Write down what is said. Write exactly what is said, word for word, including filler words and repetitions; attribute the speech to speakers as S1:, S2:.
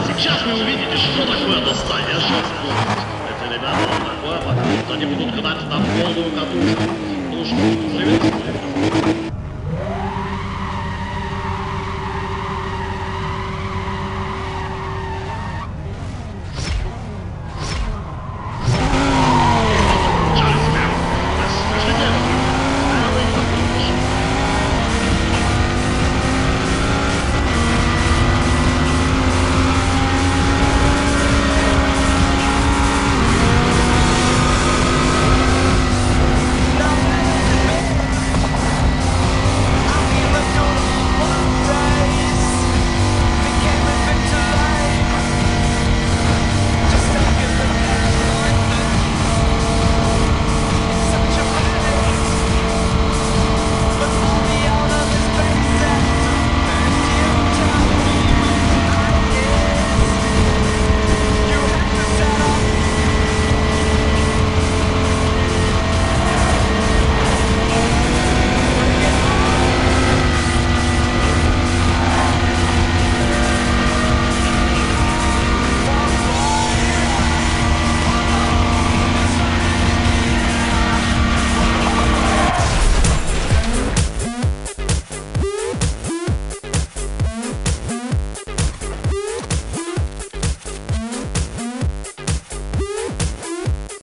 S1: Сейчас вы увидите, что такое настоящий спорт. Эти ребята такое показывают, они будут гнать на полную катушку. Ну что, приветствую.